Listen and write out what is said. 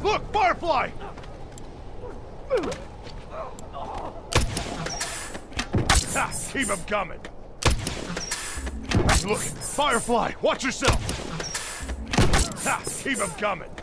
Look, Firefly! Ha, keep him coming. Look, Firefly, watch yourself. Ha, keep him coming.